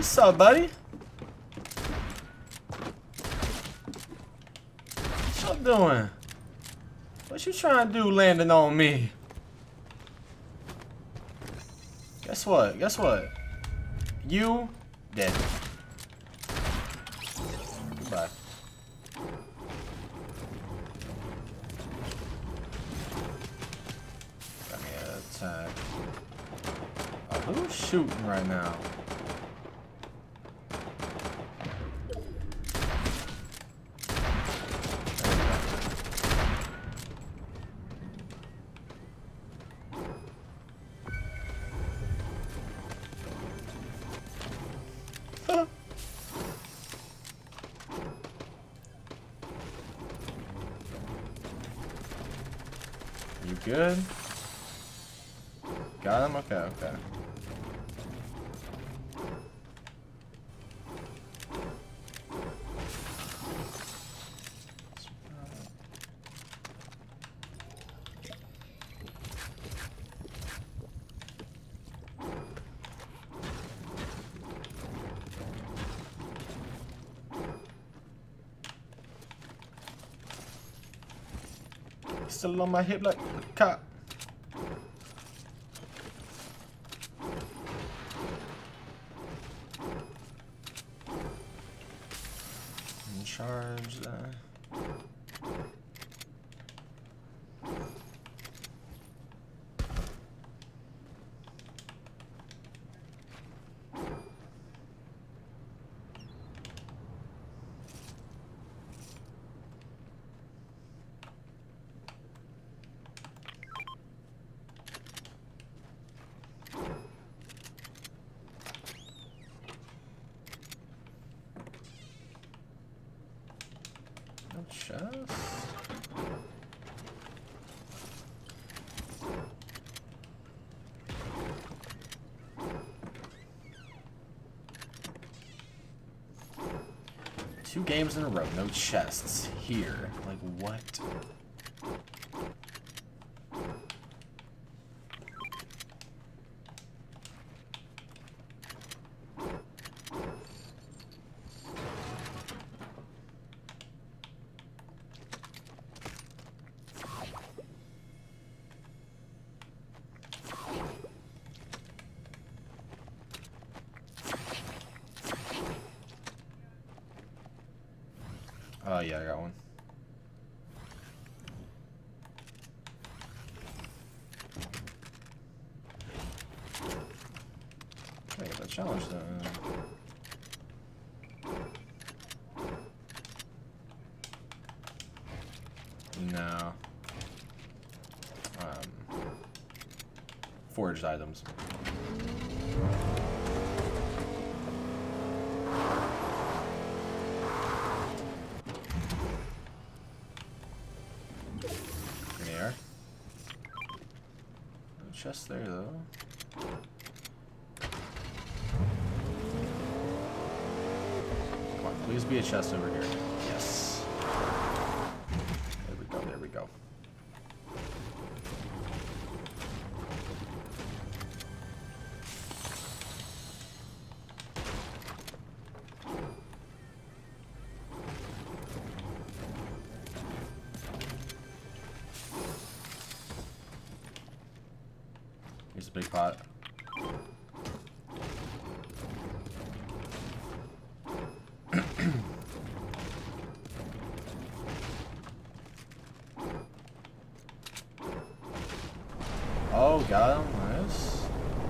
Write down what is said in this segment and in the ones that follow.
What's up, buddy? What you doing? What you trying to do landing on me? Guess what? Guess what? You dead. Goodbye. Got me an attack. Oh, who's shooting right now? You good? Got him? Okay, okay. Still on my hip like a cop. And charge that. Chest. Two games in a row, no chests here. Like what? Oh yeah, I got one. I got that challenge then. No. Forged items. Chest there though. Come on, please be a chest over here. Yes. There we go, there we go. Here's a big pot. Oh, got him. Nice.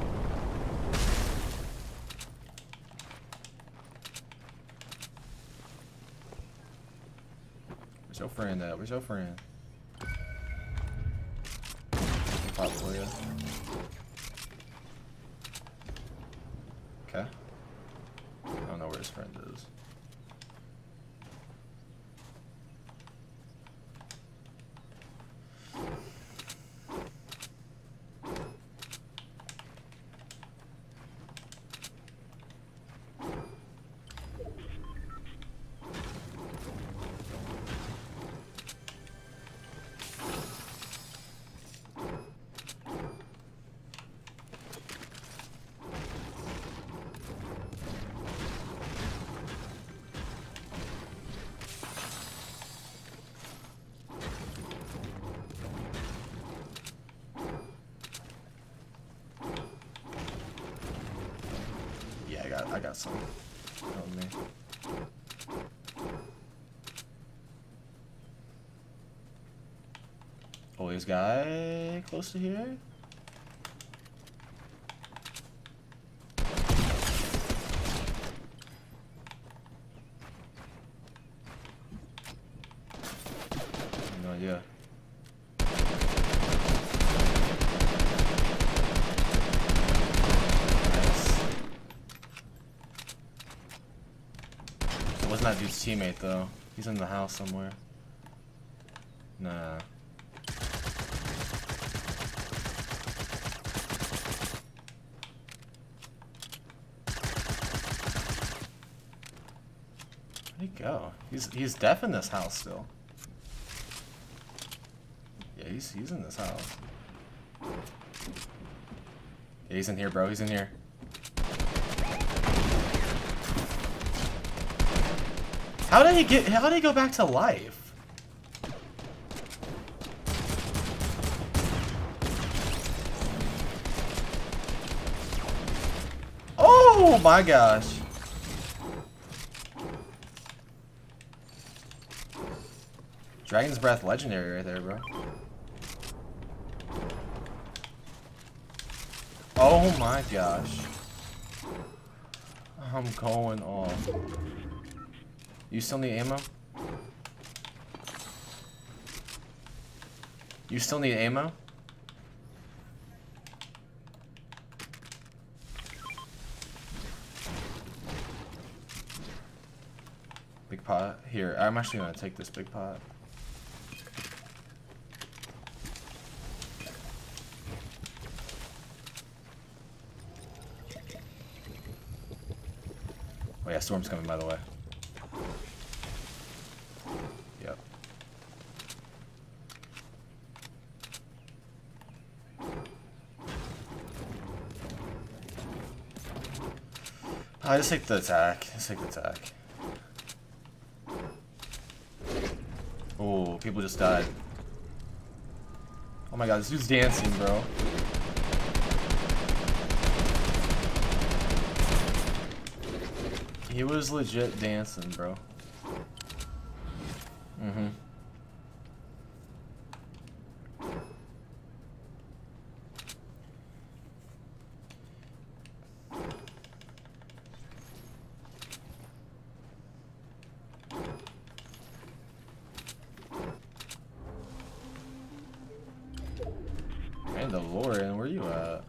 Where's your friend at? Where's your friend? Pop for you. Okay. I don't know where his friend is. I got some. Help me. Oh, this guy close to here? No idea. Wasn't that dude's teammate though? He's in the house somewhere. Nah. Where'd he go? He's deaf in this house still. Yeah, he's in this house. Yeah, he's in here, bro. He's in here. How did he go back to life? Oh my gosh. Dragon's Breath legendary right there, bro. Oh my gosh. I'm going off. You still need ammo? You still need ammo? Big pot. Here, I'm actually gonna take this big pot. Oh yeah, storm's coming by the way. Yep. I just take the attack. Just take the attack. Oh, people just died. Oh my god, this dude's dancing, bro. He was legit dancing, bro. Mm-hmm. Mandalorian, where you at?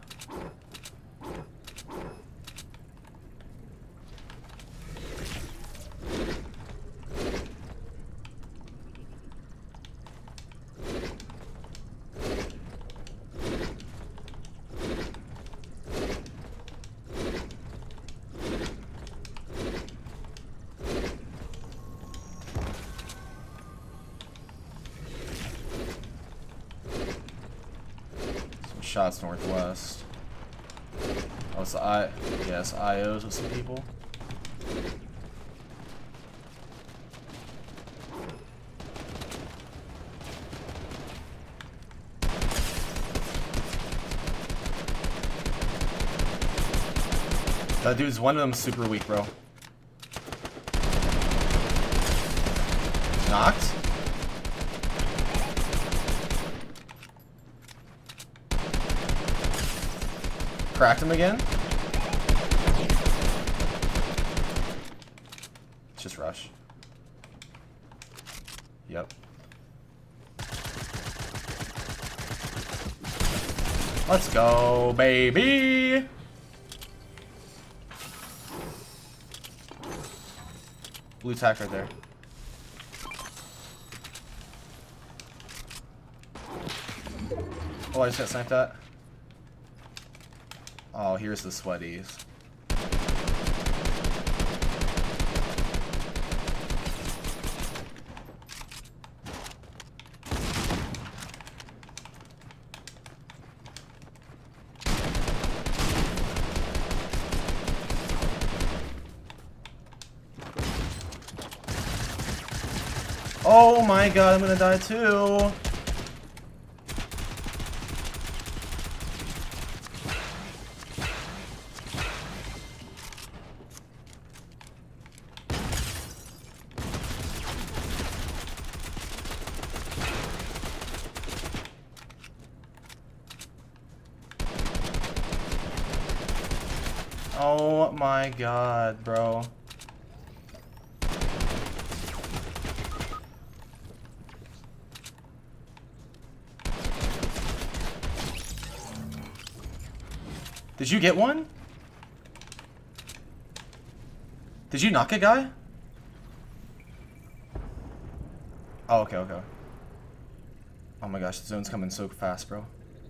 Shots northwest. Oh, it's the yes, IOs with some people. That dude's one of them super weak, bro. Knocked. Cracked him again. Just rush. Yep. Let's go, baby. Blue tack right there. Oh, I just got sniped at. Oh, here's the sweaties. Oh my god, I'm gonna die too. Oh my god, bro. Did you get one? Did you knock a guy? Oh, okay, okay. Oh my gosh, the zone's coming so fast, bro.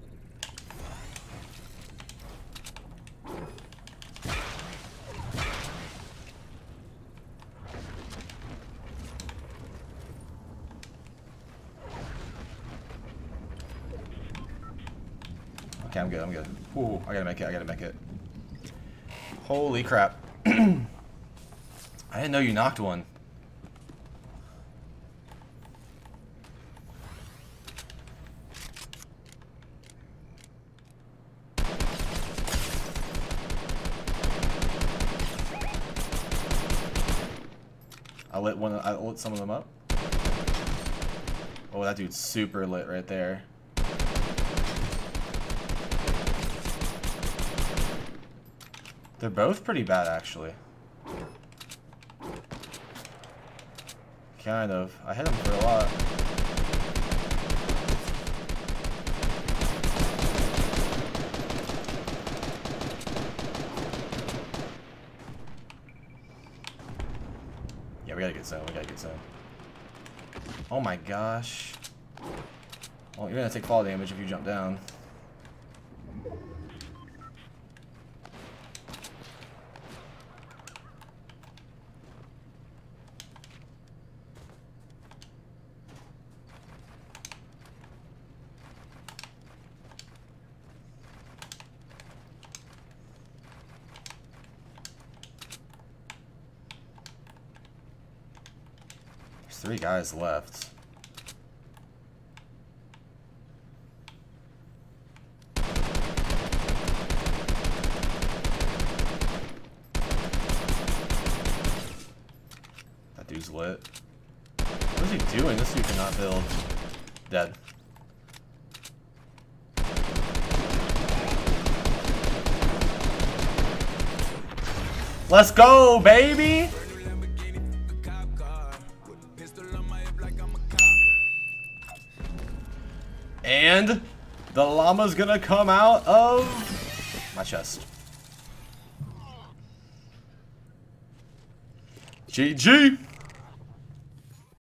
Okay, I'm good, I'm good. Ooh, I gotta make it, I gotta make it. Holy crap. I didn't know you knocked one. I lit some of them up. Oh, that dude's super lit right there. They're both pretty bad, actually. Kind of. I hit him for a lot. Yeah, we gotta get zone. We gotta get zone. Oh my gosh. Well, you're gonna take fall damage if you jump down. There's 3 guys left. That dude's lit. What is he doing? This dude cannot build. Dead. Let's go, baby! And the llama's gonna come out of my chest. GG!